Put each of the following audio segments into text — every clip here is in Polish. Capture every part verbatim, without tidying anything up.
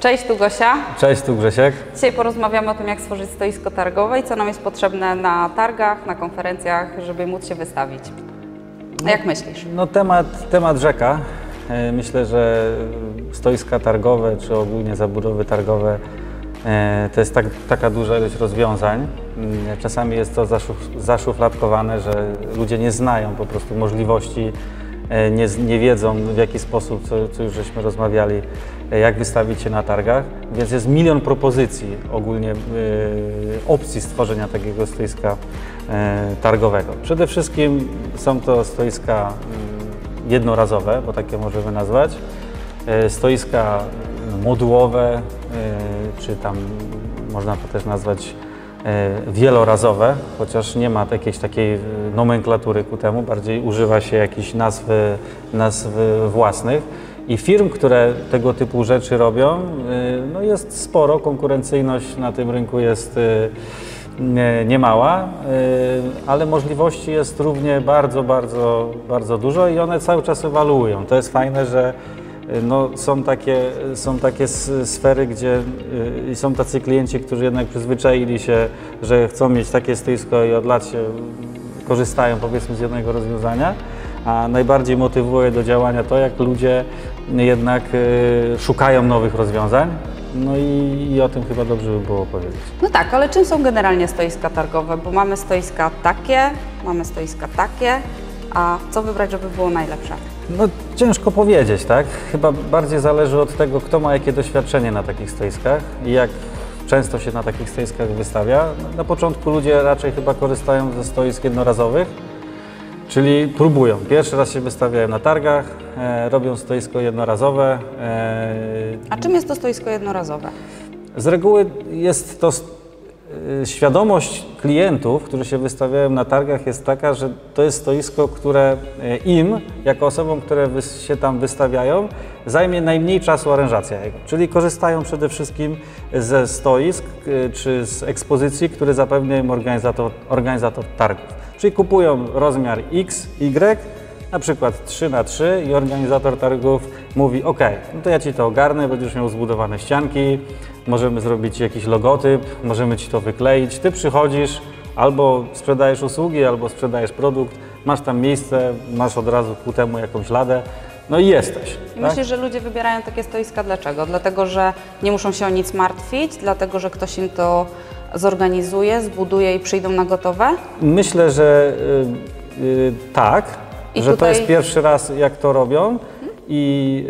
Cześć, tu Gosia. Cześć, tu Grzesiek. Dzisiaj porozmawiamy o tym, jak stworzyć stoisko targowe i co nam jest potrzebne na targach, na konferencjach, żeby móc się wystawić. A jak myślisz? No temat, temat rzeka. Myślę, że stoiska targowe, czy ogólnie zabudowy targowe to jest tak, taka duża ilość rozwiązań. Czasami jest to zaszuf, zaszufladkowane, że ludzie nie znają po prostu możliwości, nie, nie wiedzą w jaki sposób, co, co już żeśmy rozmawiali, jak wystawić się na targach, więc jest milion propozycji ogólnie, opcji stworzenia takiego stoiska targowego. Przede wszystkim są to stoiska jednorazowe, bo takie możemy nazwać, stoiska modułowe, czy tam można to też nazwać wielorazowe, chociaż nie ma jakiejś takiej nomenklatury ku temu, bardziej używa się jakichś nazw, nazw własnych. I firm, które tego typu rzeczy robią, no jest sporo, konkurencyjność na tym rynku jest niemała, ale możliwości jest równie bardzo, bardzo, bardzo dużo i one cały czas ewaluują. To jest fajne, że no, są, takie, są takie sfery, gdzie y, są tacy klienci, którzy jednak przyzwyczaili się, że chcą mieć takie stoisko i od lat się korzystają, powiedzmy, z jednego rozwiązania, a najbardziej motywuje do działania to, jak ludzie jednak y, szukają nowych rozwiązań. No i, i o tym chyba dobrze by było powiedzieć. No tak, ale czym są generalnie stoiska targowe? Bo mamy stoiska takie, mamy stoiska takie, a co wybrać, żeby było najlepsze? No ciężko powiedzieć, tak? Chyba bardziej zależy od tego, kto ma jakie doświadczenie na takich stoiskach i jak często się na takich stoiskach wystawia. Na początku ludzie raczej chyba korzystają ze stoisk jednorazowych, czyli próbują. Pierwszy raz się wystawiają na targach, e, robią stoisko jednorazowe. E, A czym jest to stoisko jednorazowe? Z reguły jest to świadomość klientów, którzy się wystawiają na targach, jest taka, że to jest stoisko, które im, jako osobom, które się tam wystawiają, zajmie najmniej czasu aranżacja jego. Czyli korzystają przede wszystkim ze stoisk czy z ekspozycji, które zapewnia im organizator, organizator targów. Czyli kupują rozmiar X, Y, na przykład trzy na trzy i organizator targów mówi: OK, no to ja Ci to ogarnę, będziesz miał zbudowane ścianki, możemy zrobić jakiś logotyp, możemy Ci to wykleić. Ty przychodzisz, albo sprzedajesz usługi, albo sprzedajesz produkt, masz tam miejsce, masz od razu ku temu jakąś ladę, no i jesteś. I tak? Myślisz, że ludzie wybierają takie stoiska dlaczego? Dlatego, że nie muszą się o nic martwić, dlatego, że ktoś im to zorganizuje, zbuduje i przyjdą na gotowe? Myślę, że yy, yy, tak. I że tutaj... to jest pierwszy raz, jak to robią i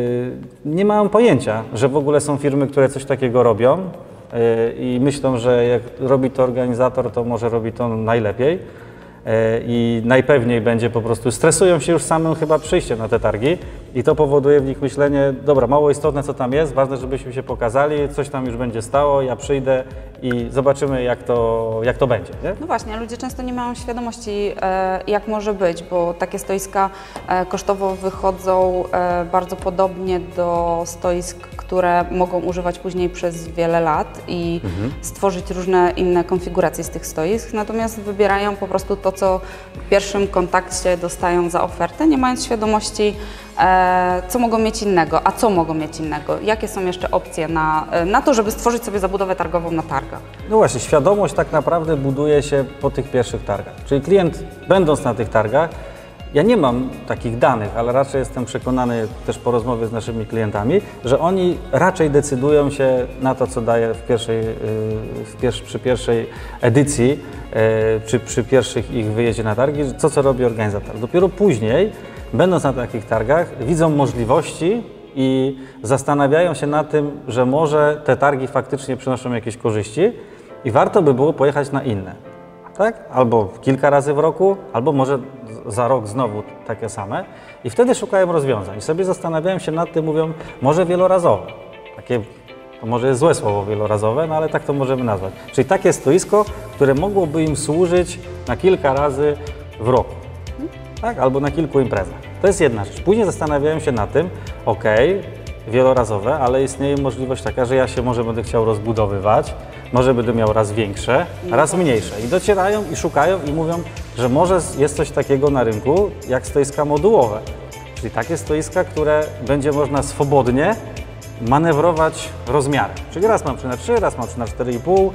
yy, nie mają pojęcia, że w ogóle są firmy, które coś takiego robią yy, i myślą, że jak robi to organizator, to może robi to najlepiej yy, i najpewniej będzie po prostu, stresują się już samym chyba przyjściem na te targi i to powoduje w nich myślenie: dobra, mało istotne co tam jest, ważne, żebyśmy się pokazali, coś tam już będzie stało, ja przyjdę i zobaczymy, jak to, jak to będzie. Nie? No właśnie, ludzie często nie mają świadomości, e, jak może być, bo takie stoiska e, kosztowo wychodzą e, bardzo podobnie do stoisk, które mogą używać później przez wiele lat i mhm. stworzyć różne inne konfiguracje z tych stoisk, natomiast wybierają po prostu to, co w pierwszym kontakcie dostają za ofertę, nie mając świadomości, e, co mogą mieć innego, a co mogą mieć innego, jakie są jeszcze opcje na, na to, żeby stworzyć sobie zabudowę targową na targach. No właśnie, świadomość tak naprawdę buduje się po tych pierwszych targach. Czyli klient, będąc na tych targach, ja nie mam takich danych, ale raczej jestem przekonany też po rozmowie z naszymi klientami, że oni raczej decydują się na to, co daje w pierwszej, w pierwszy, przy pierwszej edycji, czy przy pierwszych ich wyjeździe na targi, co co robi organizator. Dopiero później, będąc na takich targach, widzą możliwości i zastanawiają się nad tym, że może te targi faktycznie przynoszą jakieś korzyści i warto by było pojechać na inne, tak? Albo kilka razy w roku, albo może za rok znowu takie same i wtedy szukają rozwiązań i sobie zastanawiają się nad tym, mówią: może wielorazowe, takie, to może jest złe słowo wielorazowe, no ale tak to możemy nazwać, czyli takie stoisko, które mogłoby im służyć na kilka razy w roku, tak? Albo na kilku imprezach. To jest jedna rzecz. Później zastanawiają się nad tym: OK, wielorazowe, ale istnieje możliwość taka, że ja się może będę chciał rozbudowywać, może będę miał raz większe, raz mniejsze. I docierają i szukają i mówią, że może jest coś takiego na rynku jak stoiska modułowe. Czyli takie stoiska, które będzie można swobodnie manewrować rozmiary. Czyli raz mam trzy na trzy, raz mam trzy na cztery i pół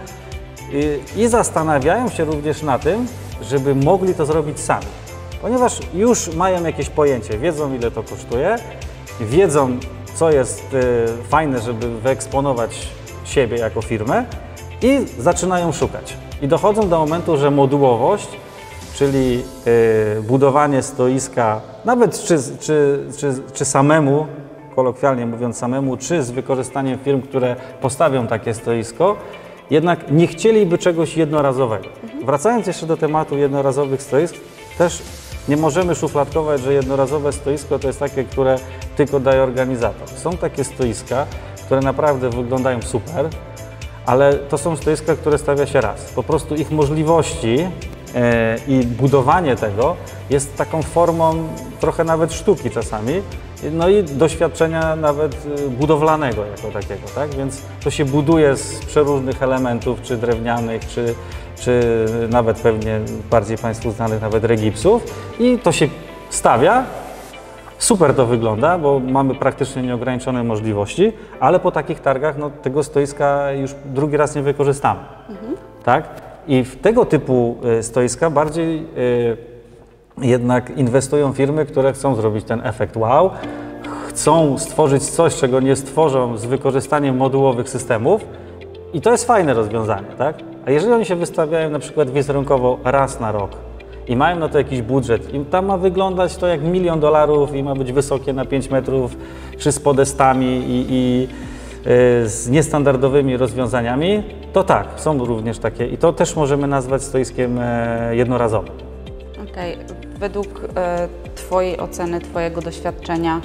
i, i zastanawiają się również na tym, żeby mogli to zrobić sami. Ponieważ już mają jakieś pojęcie, wiedzą ile to kosztuje, wiedzą co jest y, fajne, żeby wyeksponować siebie jako firmę i zaczynają szukać. I dochodzą do momentu, że modułowość, czyli y, budowanie stoiska, nawet czy, czy, czy, czy samemu, kolokwialnie mówiąc samemu, czy z wykorzystaniem firm, które postawią takie stoisko, jednak nie chcieliby czegoś jednorazowego. Mhm. Wracając jeszcze do tematu jednorazowych stoisk, też nie możemy szufladkować, że jednorazowe stoisko to jest takie, które tylko daje organizator. Są takie stoiska, które naprawdę wyglądają super, ale to są stoiska, które stawia się raz. Po prostu ich możliwości e, i budowanie tego jest taką formą trochę nawet sztuki czasami, no i doświadczenia nawet budowlanego jako takiego, tak? Więc to się buduje z przeróżnych elementów, czy drewnianych, czy, czy nawet pewnie bardziej Państwu znanych nawet regipsów i to się stawia. Super to wygląda, bo mamy praktycznie nieograniczone możliwości, ale po takich targach no, tego stoiska już drugi raz nie wykorzystamy. Mhm. Tak? I w tego typu stoiska bardziej y, jednak inwestują firmy, które chcą zrobić ten efekt wow, chcą stworzyć coś, czego nie stworzą z wykorzystaniem modułowych systemów i to jest fajne rozwiązanie. Tak? A jeżeli oni się wystawiają na przykład wizerunkowo raz na rok, i mają na to jakiś budżet i tam ma wyglądać to jak milion dolarów i ma być wysokie na pięć metrów, czy z podestami i, i y, z niestandardowymi rozwiązaniami, to tak, są również takie i to też możemy nazwać stoiskiem e, jednorazowym. Okej, okay. Według e, Twojej oceny, Twojego doświadczenia,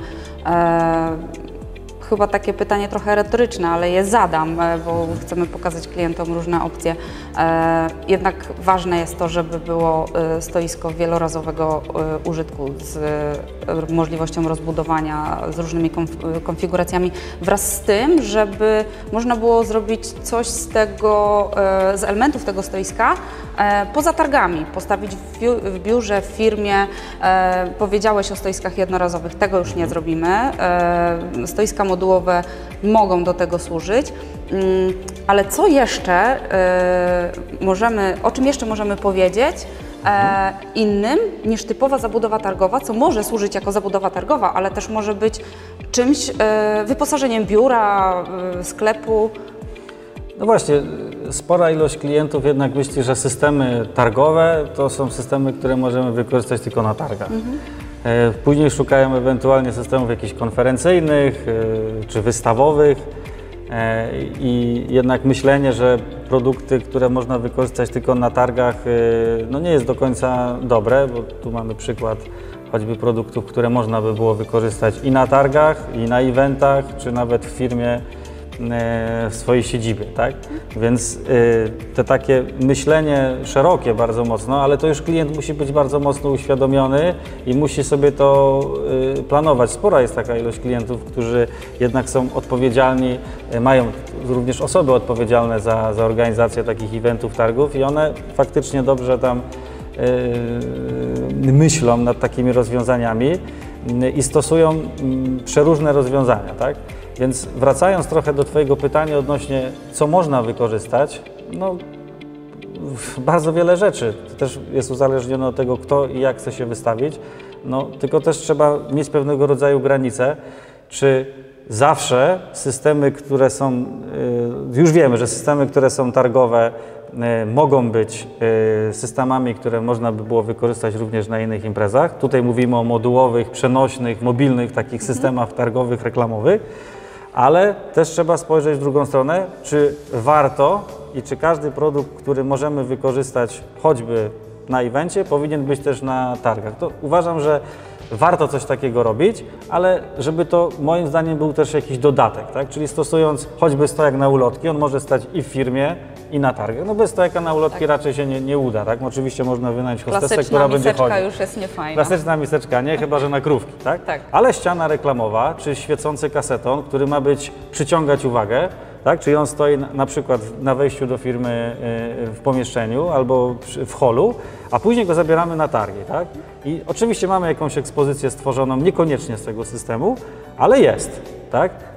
e, chyba takie pytanie trochę retoryczne, ale je zadam, bo chcemy pokazać klientom różne opcje. Jednak ważne jest to, żeby było stoisko wielorazowego użytku z możliwością rozbudowania, z różnymi konfiguracjami, wraz z tym, żeby można było zrobić coś z tego, z elementów tego stoiska poza targami, postawić w biurze, w firmie. Powiedziałeś o stoiskach jednorazowych, tego już nie zrobimy. Stoiska modułowe mogą do tego służyć, ale co jeszcze możemy, o czym jeszcze możemy powiedzieć innym niż typowa zabudowa targowa, co może służyć jako zabudowa targowa, ale też może być czymś, wyposażeniem biura, sklepu? No właśnie, spora ilość klientów jednak myśli, że systemy targowe to są systemy, które możemy wykorzystać tylko na targach. Mhm. Później szukają ewentualnie systemów jakichś konferencyjnych czy wystawowych i jednak myślenie, że produkty, które można wykorzystać tylko na targach, no nie jest do końca dobre, bo tu mamy przykład choćby produktów, które można by było wykorzystać i na targach, i na eventach, czy nawet w firmie w swojej siedzibie, tak? Więc te takie myślenie szerokie bardzo mocno, ale to już klient musi być bardzo mocno uświadomiony i musi sobie to planować. Spora jest taka ilość klientów, którzy jednak są odpowiedzialni, mają również osoby odpowiedzialne za, za organizację takich eventów, targów i one faktycznie dobrze tam myślą nad takimi rozwiązaniami i stosują przeróżne rozwiązania, tak? Więc wracając trochę do Twojego pytania odnośnie, co można wykorzystać, no bardzo wiele rzeczy. To też jest uzależnione od tego, kto i jak chce się wystawić, no tylko też trzeba mieć pewnego rodzaju granice, czy zawsze systemy, które są, już wiemy, że systemy, które są targowe, mogą być systemami, które można by było wykorzystać również na innych imprezach. Tutaj mówimy o modułowych, przenośnych, mobilnych takich systemach targowych, reklamowych, ale też trzeba spojrzeć w drugą stronę, czy warto i czy każdy produkt, który możemy wykorzystać choćby na evencie, powinien być też na targach. To uważam, że warto coś takiego robić, ale żeby to moim zdaniem był też jakiś dodatek, tak? Czyli stosując choćby stojak na ulotki, on może stać i w firmie, i na targach. No bez stojaka na ulotki tak. raczej się nie, nie uda, tak? Oczywiście można wynająć hostessę, która będzie chodzić. Klasyczna miseczka już jest niefajna. Klasyczna miseczka nie, chyba że na krówki, tak? tak? Ale ściana reklamowa, czy świecący kaseton, który ma być, przyciągać uwagę, tak? Czyli on stoi na, na przykład na wejściu do firmy yy, w pomieszczeniu albo przy, w holu, a później go zabieramy na targi, tak? I oczywiście mamy jakąś ekspozycję stworzoną, niekoniecznie z tego systemu, ale jest, tak?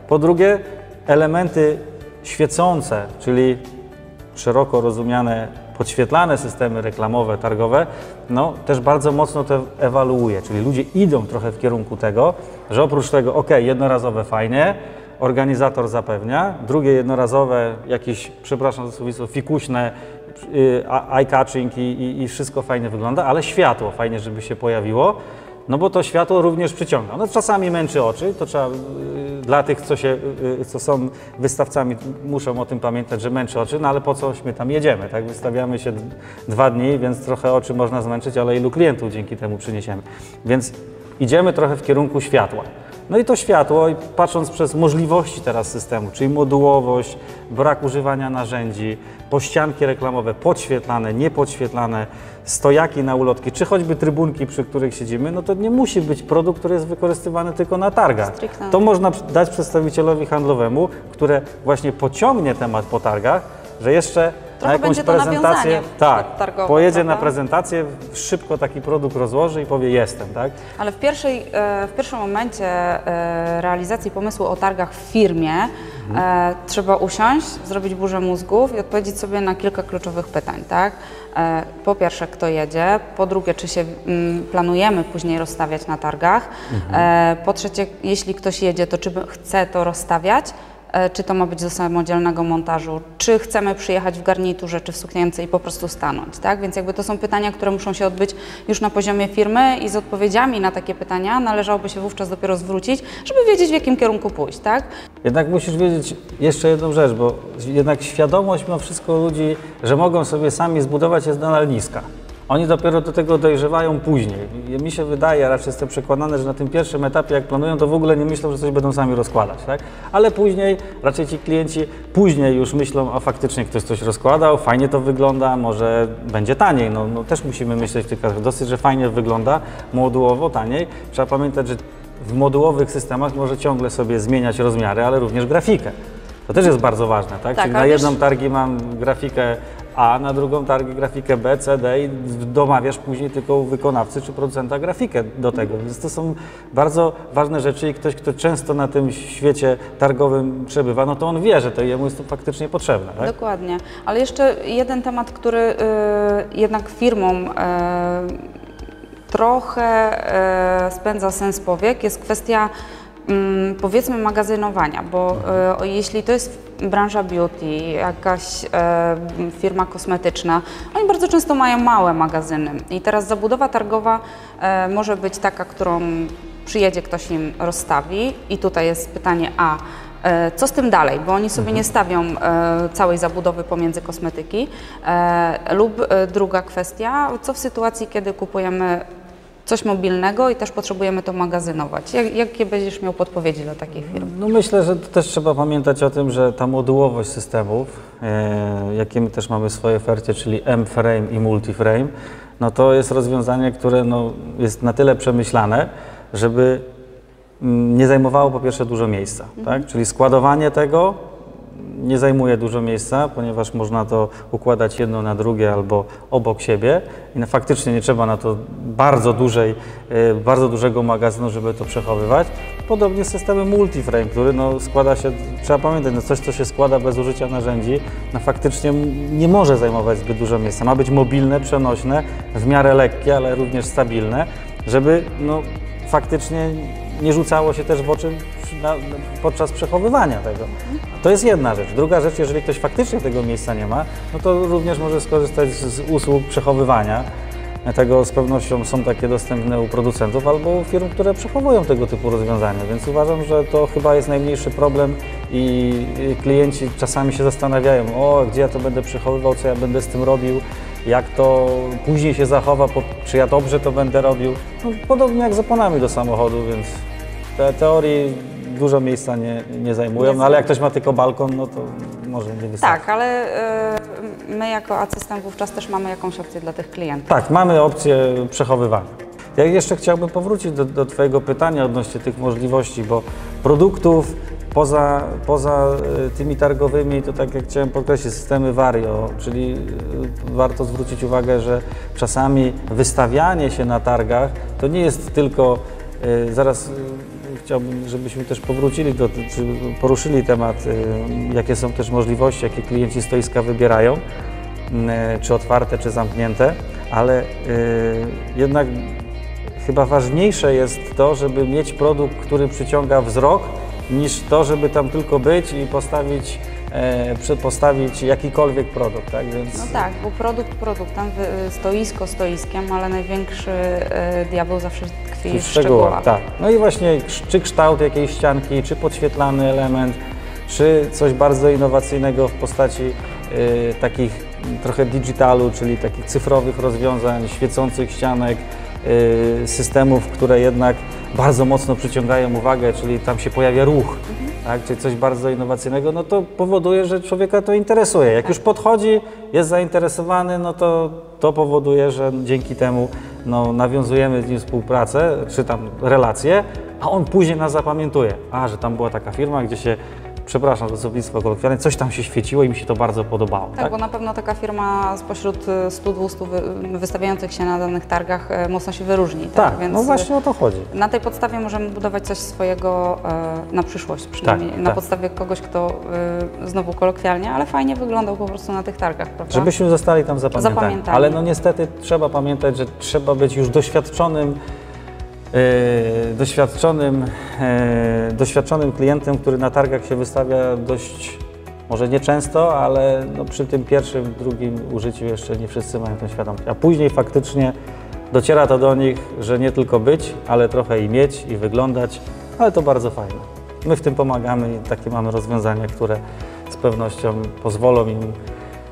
Po drugie, elementy świecące, czyli szeroko rozumiane, podświetlane systemy reklamowe, targowe, no też bardzo mocno to ewaluuje, czyli ludzie idą trochę w kierunku tego, że oprócz tego, ok, jednorazowe fajnie, organizator zapewnia, drugie jednorazowe, jakieś, przepraszam za słownictwo, fikuśne, eye-catching i, i, i wszystko fajnie wygląda, ale światło fajnie, żeby się pojawiło, no bo to światło również przyciąga. No czasami męczy oczy, to trzeba, dla tych, co, się, co są wystawcami, muszą o tym pamiętać, że męczy oczy, no ale po cośmy tam jedziemy, tak? Wystawiamy się dwa dni, więc trochę oczy można zmęczyć, ale ilu klientów dzięki temu przyniesiemy. Więc idziemy trochę w kierunku światła. No i to światło, patrząc przez możliwości teraz systemu, czyli modułowość, brak używania narzędzi, pościanki reklamowe podświetlane, niepodświetlane, stojaki na ulotki, czy choćby trybunki, przy których siedzimy, no to nie musi być produkt, który jest wykorzystywany tylko na targach. Stricte. To można dać przedstawicielowi handlowemu, które właśnie pociągnie temat po targach, że jeszcze Trochę na jakąś będzie to prezentację, tak, targowe, pojedzie prawda? na prezentację, szybko taki produkt rozłoży i powie jestem, tak? Ale w, pierwszej, e, w pierwszym momencie e, realizacji pomysłu o targach w firmie e, trzeba usiąść, zrobić burzę mózgów i odpowiedzieć sobie na kilka kluczowych pytań, tak? E, po pierwsze, kto jedzie, po drugie, czy się m, planujemy później rozstawiać na targach, e, po trzecie, jeśli ktoś jedzie, to czy chce to rozstawiać, czy to ma być do samodzielnego montażu, czy chcemy przyjechać w garniturze, czy w suknience i po prostu stanąć, tak? Więc jakby to są pytania, które muszą się odbyć już na poziomie firmy i z odpowiedziami na takie pytania należałoby się wówczas dopiero zwrócić, żeby wiedzieć, w jakim kierunku pójść, tak? Jednak musisz wiedzieć jeszcze jedną rzecz, bo jednak świadomość mimo wszystko ludzi, że mogą sobie sami zbudować, jest nadal niska. Oni dopiero do tego dojrzewają później. I mi się wydaje, raczej jestem przekonany, że na tym pierwszym etapie, jak planują, to w ogóle nie myślą, że coś będą sami rozkładać, tak? Ale później, raczej ci klienci później już myślą, a faktycznie ktoś coś rozkładał, fajnie to wygląda, może będzie taniej. No, no też musimy myśleć w tych kategoriach. Dosyć, że fajnie wygląda, modułowo, taniej. Trzeba pamiętać, że w modułowych systemach może ciągle sobie zmieniać rozmiary, ale również grafikę. To też jest bardzo ważne, tak? Tak, Czyli na jedną targi mam grafikę A, na drugą targę grafikę B, C, D i domawiasz później tylko u wykonawcy czy producenta grafikę do tego. Więc to są bardzo ważne rzeczy i ktoś, kto często na tym świecie targowym przebywa, no to on wie, że to jemu jest to faktycznie potrzebne. Tak? Dokładnie. Ale jeszcze jeden temat, który y, jednak firmom y, trochę y, spędza sens powiek, jest kwestia powiedzmy magazynowania, bo e, jeśli to jest branża beauty, jakaś e, firma kosmetyczna, oni bardzo często mają małe magazyny i teraz zabudowa targowa e, może być taka, którą przyjedzie ktoś im rozstawi i tutaj jest pytanie A, e, co z tym dalej, bo oni sobie nie stawią e, całej zabudowy pomiędzy kosmetyki e, lub e, druga kwestia, co w sytuacji, kiedy kupujemy coś mobilnego i też potrzebujemy to magazynować. Jak, jakie będziesz miał podpowiedzi dla takich firm? No myślę, że też trzeba pamiętać o tym, że ta modułowość systemów, e, jakie my też mamy w swojej ofercie, czyli M-Frame i Multi-Frame, no to jest rozwiązanie, które no, jest na tyle przemyślane, żeby nie zajmowało po pierwsze dużo miejsca, mhm. tak? Czyli składowanie tego nie zajmuje dużo miejsca, ponieważ można to układać jedno na drugie albo obok siebie i faktycznie nie trzeba na to bardzo dużej, bardzo dużego magazynu, żeby to przechowywać. Podobnie systemy multiframe, który no składa się, trzeba pamiętać, no coś, co się składa bez użycia narzędzi, no faktycznie nie może zajmować zbyt dużo miejsca. Ma być mobilne, przenośne, w miarę lekkie, ale również stabilne, żeby no faktycznie nie rzucało się też w oczy na, podczas przechowywania tego. To jest jedna rzecz. Druga rzecz, jeżeli ktoś faktycznie tego miejsca nie ma, no to również może skorzystać z usług przechowywania. Tego z pewnością są takie dostępne u producentów albo u firm, które przechowują tego typu rozwiązania, więc uważam, że to chyba jest najmniejszy problem i klienci czasami się zastanawiają, o, gdzie ja to będę przechowywał, co ja będę z tym robił, jak to później się zachowa, czy ja dobrze to będę robił. No, podobnie jak z oponami do samochodu, więc te teorii dużo miejsca nie, nie zajmują, no, ale jak ktoś ma tylko balkon, no to może nie wystarczy. Tak, ale y, my jako Acystem wówczas też mamy jakąś opcję dla tych klientów. Tak, mamy opcję przechowywania. Ja jeszcze chciałbym powrócić do, do Twojego pytania odnośnie tych możliwości, bo produktów poza, poza tymi targowymi, to tak jak chciałem podkreślić, systemy Vario, czyli warto zwrócić uwagę, że czasami wystawianie się na targach to nie jest tylko, zaraz chciałbym, żebyśmy też powrócili do, czy poruszyli temat, jakie są też możliwości, jakie klienci stoiska wybierają, czy otwarte, czy zamknięte, ale jednak chyba ważniejsze jest to, żeby mieć produkt, który przyciąga wzrok, niż to, żeby tam tylko być i postawić, e, postawić jakikolwiek produkt. Tak? Więc... No tak, bo produkt produktem, stoisko stoiskiem, ale największy e, diabeł zawsze tkwi w szczegółach. Tak. No i właśnie czy kształt jakiejś ścianki, czy podświetlany element, czy coś bardzo innowacyjnego w postaci e, takich trochę digitalu, czyli takich cyfrowych rozwiązań, świecących ścianek, systemów, które jednak bardzo mocno przyciągają uwagę, czyli tam się pojawia ruch, mhm. tak, czyli coś bardzo innowacyjnego, no to powoduje, że człowieka to interesuje. Jak tak. już podchodzi, jest zainteresowany, no to to powoduje, że dzięki temu no, nawiązujemy z nim współpracę, czy tam relacje, a on później nas zapamiętuje. A, że tam była taka firma, gdzie się, przepraszam za słownictwo kolokwialne, coś tam się świeciło i mi się to bardzo podobało. Tak, tak? bo na pewno taka firma spośród stu dwustu wystawiających się na danych targach mocno się wyróżni. Tak, tak więc no właśnie o to chodzi. Na tej podstawie możemy budować coś swojego na przyszłość, przynajmniej tak, na tak. podstawie kogoś, kto znowu kolokwialnie, ale fajnie wyglądał po prostu na tych targach, prawda? Żebyśmy zostali tam zapamiętani. zapamiętani. Ale no niestety trzeba pamiętać, że trzeba być już doświadczonym Yy, doświadczonym, yy, doświadczonym klientem, który na targach się wystawia dość, może nie często, ale no przy tym pierwszym, drugim użyciu jeszcze nie wszyscy mają tę świadomość. A później faktycznie dociera to do nich, że nie tylko być, ale trochę i mieć, i wyglądać, ale to bardzo fajne. My w tym pomagamy i takie mamy rozwiązania, które z pewnością pozwolą im yy,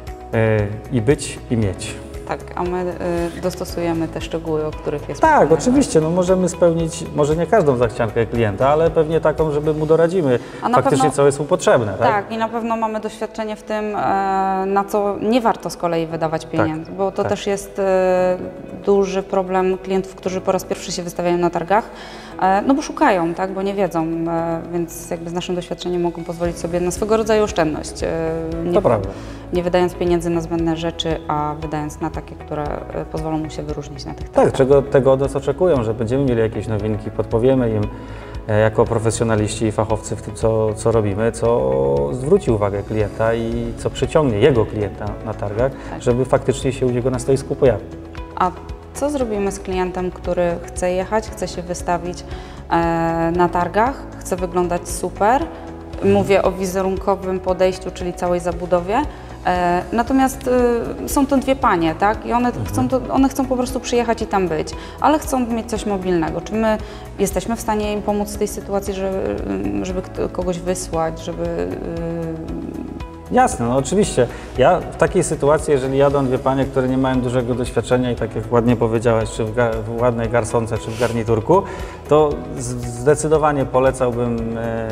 i być, i mieć. Tak, a my y, dostosujemy te szczegóły, o których jest Tak, mówione. oczywiście, no możemy spełnić, może nie każdą zachciankę klienta, ale pewnie taką, żeby mu doradzimy faktycznie, pewno, co jest mu potrzebne. Tak? tak, i na pewno mamy doświadczenie w tym, e, na co nie warto z kolei wydawać pieniędzy, tak, bo to tak. też jest e, duży problem klientów, którzy po raz pierwszy się wystawiają na targach, e, no bo szukają, tak, bo nie wiedzą, e, więc jakby z naszym doświadczeniem mogą pozwolić sobie na swego rodzaju oszczędność. E, nie, to prawda. Nie wydając pieniędzy na zbędne rzeczy, a wydając na takie, które pozwolą mu się wyróżnić na tych targach. Tak, czego tego od nas oczekują, że będziemy mieli jakieś nowinki, podpowiemy im jako profesjonaliści i fachowcy w tym, co, co robimy, co zwróci uwagę klienta i co przyciągnie jego klienta na targach, tak. żeby faktycznie się u niego na stoisku pojawił. A co zrobimy z klientem, który chce jechać, chce się wystawić e, na targach, chce wyglądać super? Mówię o wizerunkowym podejściu, czyli całej zabudowie. E, natomiast e, są to dwie panie, tak? I one, mhm. chcą to, one chcą po prostu przyjechać i tam być, ale chcą mieć coś mobilnego. Czy my jesteśmy w stanie im pomóc w tej sytuacji, żeby, żeby kogoś wysłać, żeby... E... Jasne, no oczywiście. Ja w takiej sytuacji, jeżeli jadą dwie panie, które nie mają dużego doświadczenia i tak jak ładnie powiedziałaś, czy w, ga w ładnej garsonce, czy w garniturku, to zdecydowanie polecałbym e,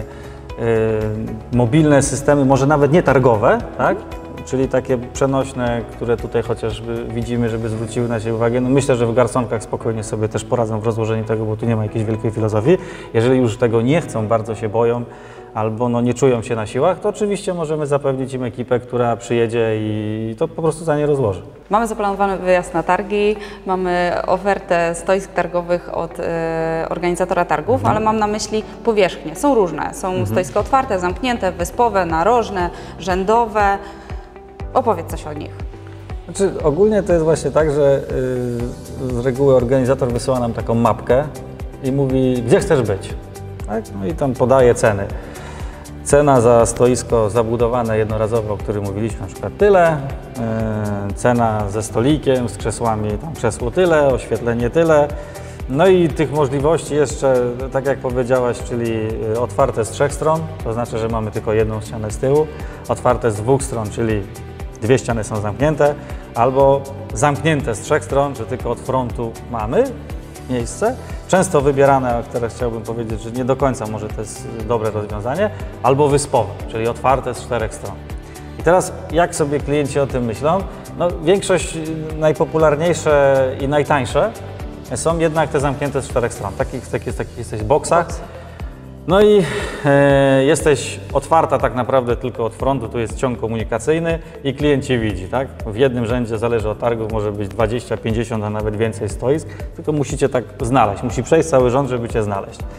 e, mobilne systemy, może nawet nie targowe, tak? Czyli takie przenośne, które tutaj chociażby widzimy, żeby zwróciły na siebie uwagę. No myślę, że w garsonkach spokojnie sobie też poradzą w rozłożeniu tego, bo tu nie ma jakiejś wielkiej filozofii. Jeżeli już tego nie chcą, bardzo się boją, albo no nie czują się na siłach, to oczywiście możemy zapewnić im ekipę, która przyjedzie i to po prostu za nie rozłoży. Mamy zaplanowany wyjazd na targi, mamy ofertę stoisk targowych od e, organizatora targów, mhm. ale mam na myśli powierzchnie. Są różne. Są mhm. stoiska otwarte, zamknięte, wyspowe, narożne, rzędowe. Opowiedz coś o nich. Znaczy, ogólnie to jest właśnie tak, że yy, z reguły organizator wysyła nam taką mapkę i mówi, gdzie chcesz być. Tak? No i tam podaje ceny. Cena za stoisko zabudowane jednorazowo, o którym mówiliśmy, na przykład tyle, yy, cena ze stolikiem, z krzesłami, tam krzesło tyle, oświetlenie tyle. No i tych możliwości jeszcze, tak jak powiedziałaś, czyli otwarte z trzech stron, to znaczy, że mamy tylko jedną ścianę z tyłu, otwarte z dwóch stron, czyli dwie ściany są zamknięte, albo zamknięte z trzech stron, że tylko od frontu mamy miejsce. Często wybierane, a teraz chciałbym powiedzieć, że nie do końca może to jest dobre rozwiązanie, albo wyspowe, czyli otwarte z czterech stron. I teraz jak sobie klienci o tym myślą? No, większość najpopularniejsze i najtańsze są jednak te zamknięte z czterech stron. Takich, takich, takich jesteś w boksach. No i e, jesteś otwarta tak naprawdę tylko od frontu, tu jest ciąg komunikacyjny i klient Cię widzi, tak? W jednym rzędzie, zależy od targów, może być dwadzieścia, pięćdziesiąt, a nawet więcej stoisk, tylko musicie tak znaleźć, musi przejść cały rząd, żeby Cię znaleźć.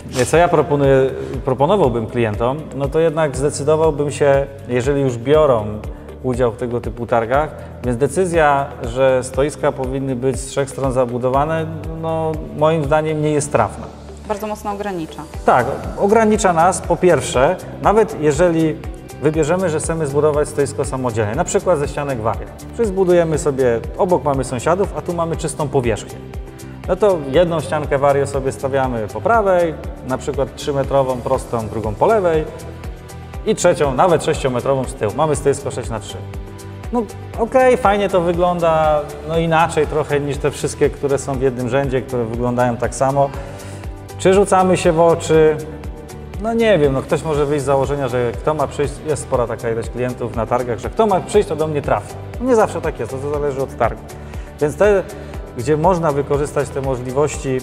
Co ja proponuję, proponowałbym klientom, no to jednak zdecydowałbym się, jeżeli już biorą udział w tego typu targach, więc decyzja, że stoiska powinny być z trzech stron zabudowane, no moim zdaniem nie jest trafna. Bardzo mocno ogranicza. Tak, ogranicza nas po pierwsze, nawet jeżeli wybierzemy, że chcemy zbudować stoisko samodzielnie, na przykład ze ścianek waria, czyli zbudujemy sobie, obok mamy sąsiadów, a tu mamy czystą powierzchnię. No to jedną ściankę wario sobie stawiamy po prawej, na przykład trzymetrową prostą, drugą po lewej i trzecią, nawet sześciometrową z tyłu. Mamy stoisko sześć na trzy. No okej, okay, fajnie to wygląda, no inaczej trochę niż te wszystkie, które są w jednym rzędzie, które wyglądają tak samo. Czy rzucamy się w oczy? No nie wiem, no ktoś może wyjść z założenia, że kto ma przyjść, jest spora taka ilość klientów na targach, że kto ma przyjść, to do mnie trafi. No nie zawsze tak jest, to, to zależy od targu. Więc te, gdzie można wykorzystać te możliwości,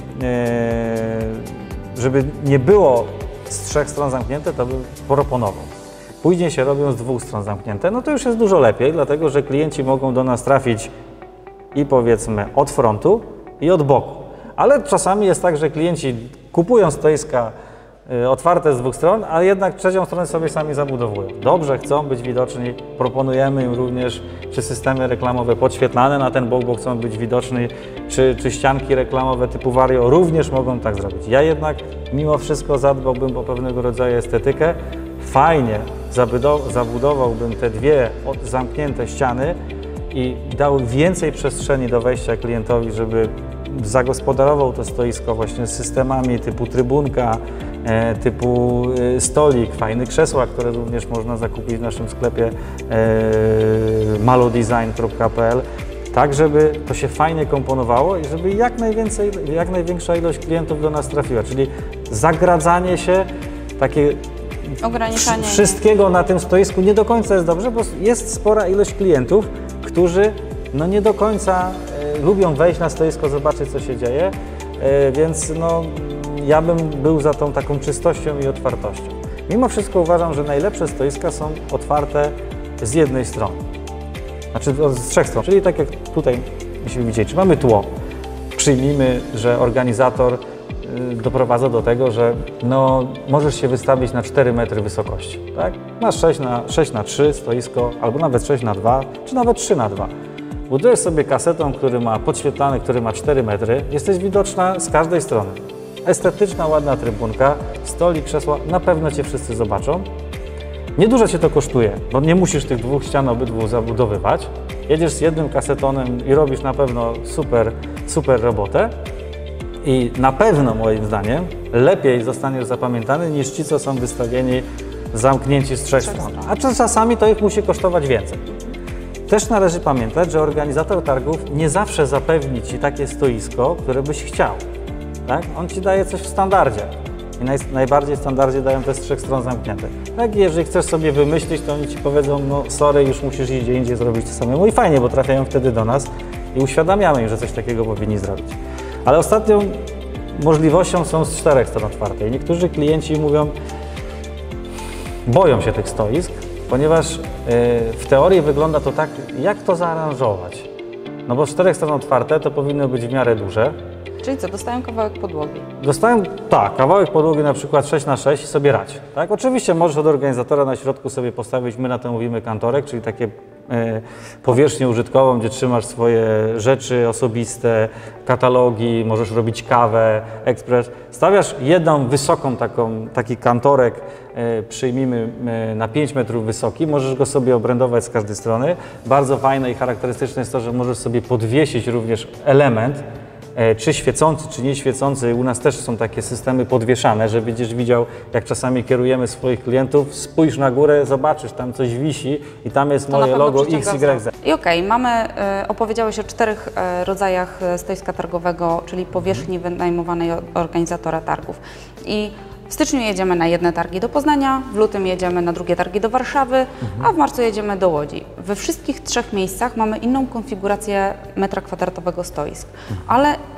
żeby nie było z trzech stron zamknięte, to bym proponował. Później się robią z dwóch stron zamknięte, no to już jest dużo lepiej, dlatego że klienci mogą do nas trafić i powiedzmy od frontu i od boku. Ale czasami jest tak, że klienci kupują stoiska otwarte z dwóch stron, a jednak trzecią stronę sobie sami zabudowują. Dobrze, chcą być widoczni, proponujemy im również czy systemy reklamowe podświetlane na ten bok, bo chcą być widoczni, czy, czy ścianki reklamowe typu Vario również mogą tak zrobić. Ja jednak mimo wszystko zadbałbym o pewnego rodzaju estetykę. Fajnie zabudowałbym te dwie zamknięte ściany i dał więcej przestrzeni do wejścia klientowi, żeby zagospodarował to stoisko właśnie z systemami typu trybunka, e, typu e, stolik, fajne krzesła, które również można zakupić w naszym sklepie e, malodesign kropka p l, tak żeby to się fajnie komponowało i żeby jak najwięcej, jak największa ilość klientów do nas trafiła, czyli zagradzanie się, takie ograniczanie wszystkiego na tym stoisku nie do końca jest dobrze, bo jest spora ilość klientów, którzy no nie do końca e, lubią wejść na stoisko, zobaczyć co się dzieje, e, więc no, ja bym był za tą taką czystością i otwartością. Mimo wszystko uważam, że najlepsze stoiska są otwarte z jednej strony, znaczy z trzech stron, czyli tak jak tutaj, jeśli widzicie, czy mamy tło, przyjmijmy, że organizator y, doprowadza do tego, że no, możesz się wystawić na cztery metry wysokości, tak? Masz sześć na trzy stoisko, albo nawet sześć na dwa, czy nawet trzy na dwa. Budujesz sobie kasetą, który ma podświetlany, który ma cztery metry, jesteś widoczna z każdej strony. Estetyczna, ładna trybunka, stolik, krzesła, na pewno Cię wszyscy zobaczą. Niedużo Cię to kosztuje, bo nie musisz tych dwóch ścian obydwu zabudowywać. Jedziesz z jednym kasetonem i robisz na pewno super, super robotę. I na pewno, moim zdaniem, lepiej zostaniesz zapamiętany niż ci, co są wystawieni zamknięci z trzech stron. A czasami to ich musi kosztować więcej. Też należy pamiętać, że organizator targów nie zawsze zapewni Ci takie stoisko, które byś chciał. Tak? On Ci daje coś w standardzie. I naj, najbardziej w standardzie dają te z trzech stron zamknięte. Tak, jeżeli chcesz sobie wymyślić, to oni Ci powiedzą, no sorry, już musisz iść gdzie indziej zrobić to samemu. I fajnie, bo trafiają wtedy do nas i uświadamiamy im, że coś takiego powinni zrobić. Ale ostatnią możliwością są z czterech stron otwarte. I niektórzy klienci mówią, boją się tych stoisk, ponieważ yy, w teorii wygląda to tak, jak to zaaranżować. No bo z czterech stron otwarte to powinno być w miarę duże. Czyli co, dostają kawałek podłogi? Dostają, tak, kawałek podłogi na przykład sześć na sześć i sobie radź. Tak? Oczywiście możesz od organizatora na środku sobie postawić, my na to mówimy kantorek, czyli takie e, powierzchnię użytkową, gdzie trzymasz swoje rzeczy osobiste, katalogi, możesz robić kawę, ekspres. Stawiasz jedną wysoką taką, taki kantorek, e, przyjmijmy e, na pięć metrów wysoki, możesz go sobie obrędować z każdej strony. Bardzo fajne i charakterystyczne jest to, że możesz sobie podwiesić również element, czy świecący, czy nie świecący. U nas też są takie systemy podwieszane, że będziesz widział, jak czasami kierujemy swoich klientów, spójrz na górę, zobaczysz, tam coś wisi i tam jest to moje logo X Y Z. I okej, okay, mamy, y, opowiedziałeś o czterech y, rodzajach stoiska targowego, czyli powierzchni wynajmowanej od organizatora targów. I w styczniu jedziemy na jedne targi do Poznania, w lutym jedziemy na drugie targi do Warszawy, mhm. a w marcu jedziemy do Łodzi. We wszystkich trzech miejscach mamy inną konfigurację metra kwadratowego stoisk, mhm. ale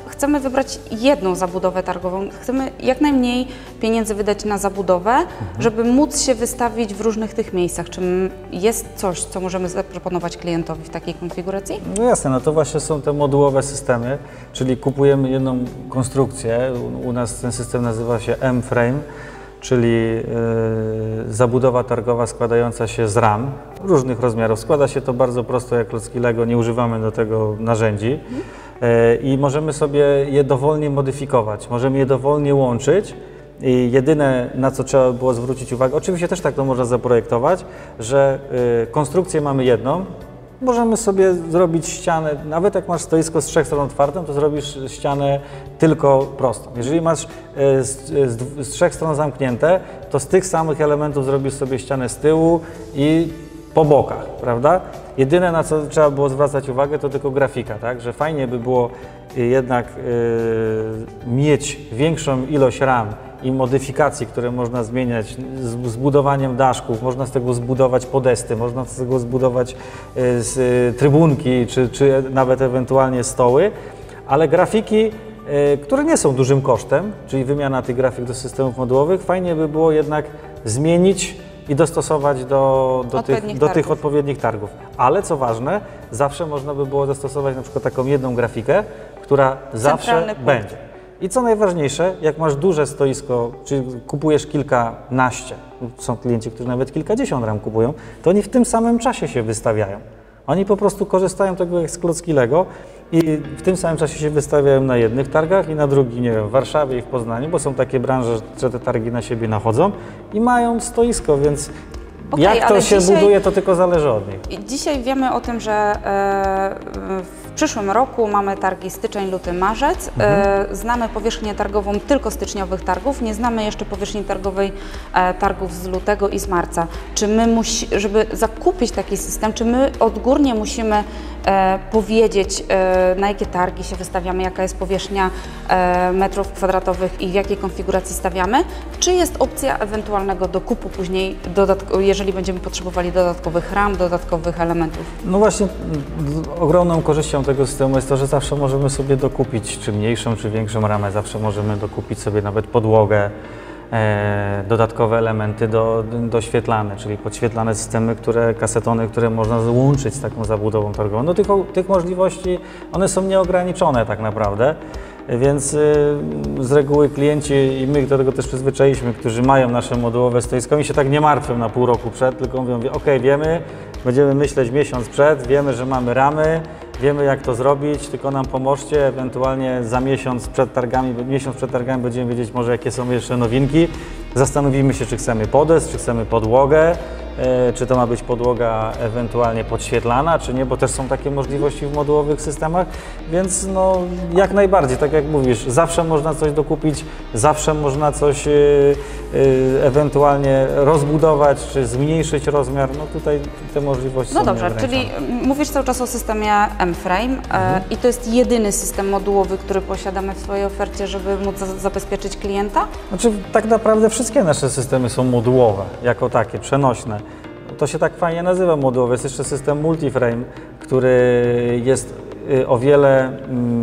chcemy wybrać jedną zabudowę targową. Chcemy jak najmniej pieniędzy wydać na zabudowę, mhm. żeby móc się wystawić w różnych tych miejscach. Czy jest coś, co możemy zaproponować klientowi w takiej konfiguracji? No jasne, no to właśnie są te modułowe systemy, czyli kupujemy jedną konstrukcję. U, u nas ten system nazywa się M-Frame, czyli yy, zabudowa targowa składająca się z ram różnych rozmiarów. Składa się to bardzo prosto jak klocki Lego, nie używamy do tego narzędzi yy, i możemy sobie je dowolnie modyfikować, możemy je dowolnie łączyć. I jedyne, na co trzeba było zwrócić uwagę, oczywiście też tak to można zaprojektować, że yy, konstrukcję mamy jedną. Możemy sobie zrobić ścianę, nawet jak masz stoisko z trzech stron otwartą, to zrobisz ścianę tylko prostą. Jeżeli masz z, z, z trzech stron zamknięte, to z tych samych elementów zrobisz sobie ścianę z tyłu i po bokach, prawda? Jedyne, na co trzeba było zwracać uwagę, to tylko grafika, tak? Że fajnie by było jednak yy, mieć większą ilość ram i modyfikacji, które można zmieniać z zbudowaniem daszków, można z tego zbudować podesty, można z tego zbudować z trybunki, czy, czy nawet ewentualnie stoły, ale grafiki, które nie są dużym kosztem, czyli wymiana tych grafik do systemów modułowych, fajnie by było jednak zmienić i dostosować do, do, tych, do tych odpowiednich targów. Ale co ważne, zawsze można by było zastosować na przykład taką jedną grafikę, która zawsze będzie. I co najważniejsze, jak masz duże stoisko, czyli kupujesz kilkanaście, są klienci, którzy nawet kilkadziesiąt ram kupują, to oni w tym samym czasie się wystawiają. Oni po prostu korzystają tego jak z klocki Lego i w tym samym czasie się wystawiają na jednych targach i na drugich, nie wiem, w Warszawie i w Poznaniu, bo są takie branże, że te targi na siebie nachodzą i mają stoisko, więc okay, jak to się dzisiaj, buduje, to tylko zależy od nich. Dzisiaj wiemy o tym, że e, w przyszłym roku mamy targi styczeń, luty, marzec. Mhm. E, znamy powierzchnię targową tylko styczniowych targów, nie znamy jeszcze powierzchni targowej e, targów z lutego i z marca. Czy my musi, żeby zakupić taki system, czy my odgórnie musimy e, powiedzieć, e, na jakie targi się wystawiamy, jaka jest powierzchnia e, metrów kwadratowych i w jakiej konfiguracji stawiamy? Czy jest opcja ewentualnego dokupu później, jeżeli będziemy potrzebowali dodatkowych ram, dodatkowych elementów? No właśnie, ogromną korzyścią tego systemu jest to, że zawsze możemy sobie dokupić czy mniejszą, czy większą ramę, zawsze możemy dokupić sobie nawet podłogę, e, dodatkowe elementy do, doświetlane, czyli podświetlane systemy, które, kasetony, które można łączyć z taką zabudową targową. No tych, tych możliwości, one są nieograniczone tak naprawdę. Więc y, z reguły klienci, i my do tego też przyzwyczailiśmy, którzy mają nasze modułowe stoisko, oni się tak nie martwią na pół roku przed, tylko mówią, ok, wiemy, będziemy myśleć miesiąc przed, wiemy, że mamy ramy, wiemy jak to zrobić, tylko nam pomóżcie, ewentualnie za miesiąc przed targami, miesiąc przed targami będziemy wiedzieć może jakie są jeszcze nowinki, zastanowimy się, czy chcemy podest, czy chcemy podłogę, e, czy to ma być podłoga ewentualnie podświetlana, czy nie, bo też są takie możliwości w modułowych systemach, więc no jak najbardziej, tak jak mówisz, zawsze można coś dokupić, zawsze można coś e, e, ewentualnie rozbudować, czy zmniejszyć rozmiar, no tutaj te możliwości no są No dobrze, czyli mówisz cały czas o systemie M-Frame mhm. i to jest jedyny system modułowy, który posiadamy w swojej ofercie, żeby móc za zabezpieczyć klienta? Znaczy tak naprawdę wszystkie nasze systemy są modułowe, jako takie, przenośne. To się tak fajnie nazywa modułowy. Jest jeszcze system multiframe, który jest o wiele,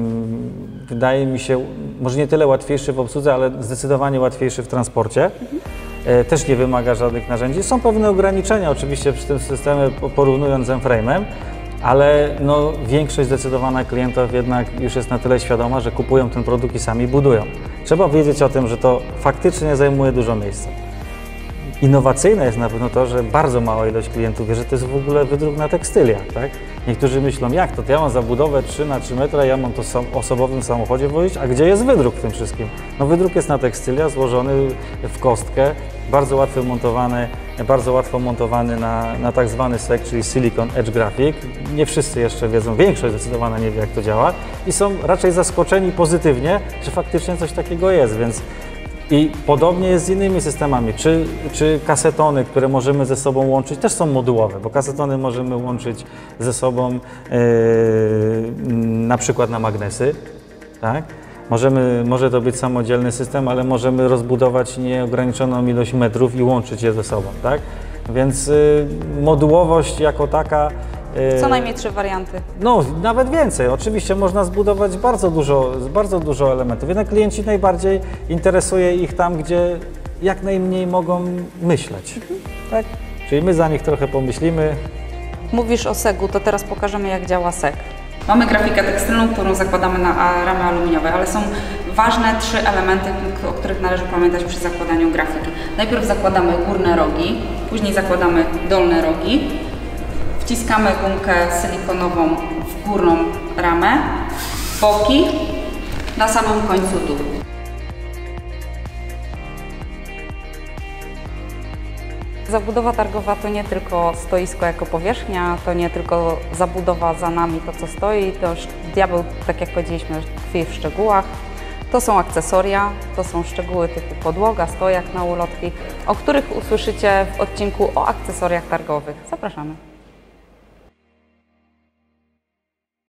wydaje mi się, może nie tyle łatwiejszy w obsłudze, ale zdecydowanie łatwiejszy w transporcie. Mhm. Też nie wymaga żadnych narzędzi. Są pewne ograniczenia oczywiście przy tym systemie, porównując z M-Frame'em, ale no, większość zdecydowana klientów jednak już jest na tyle świadoma, że kupują ten produkt i sami budują. Trzeba wiedzieć o tym, że to faktycznie zajmuje dużo miejsca. Innowacyjne jest na pewno to, że bardzo mała ilość klientów wie, że to jest w ogóle wydruk na tekstyliach, tak? Niektórzy myślą, jak to, to ja mam zabudowę trzy na trzy metra, ja mam to w osobowym samochodzie wozić, a gdzie jest wydruk w tym wszystkim? No wydruk jest na tekstylia, złożony w kostkę, bardzo łatwo montowany, bardzo łatwo montowany na, na tak zwany S E C, czyli Silicon Edge Graphic. Nie wszyscy jeszcze wiedzą, większość zdecydowana nie wie, jak to działa i są raczej zaskoczeni pozytywnie, że faktycznie coś takiego jest, więc i podobnie jest z innymi systemami, czy, czy kasetony, które możemy ze sobą łączyć, też są modułowe, bo kasetony możemy łączyć ze sobą yy, na przykład na magnesy, tak? Możemy, może to być samodzielny system, ale możemy rozbudować nieograniczoną ilość metrów i łączyć je ze sobą, tak? Więc yy, modułowość jako taka Co najmniej trzy warianty. No, nawet więcej. Oczywiście można zbudować bardzo dużo, bardzo dużo elementów. Jednak klienci najbardziej interesuje ich tam, gdzie jak najmniej mogą myśleć. Mhm. Tak? Czyli my za nich trochę pomyślimy. Mówisz o segu, to teraz pokażemy, jak działa seg. Mamy grafikę tekstylną, którą zakładamy na ramy aluminiowe, ale są ważne trzy elementy, o których należy pamiętać przy zakładaniu grafiki. Najpierw zakładamy górne rogi, później zakładamy dolne rogi, wciskamy gumkę silikonową w górną ramę, boki, na samym końcu dół. Zabudowa targowa to nie tylko stoisko jako powierzchnia, to nie tylko zabudowa za nami, to co stoi, to już diabeł, tak jak powiedzieliśmy, tkwi w szczegółach. To są akcesoria, to są szczegóły typu podłoga, stojak na ulotki, o których usłyszycie w odcinku o akcesoriach targowych. Zapraszamy.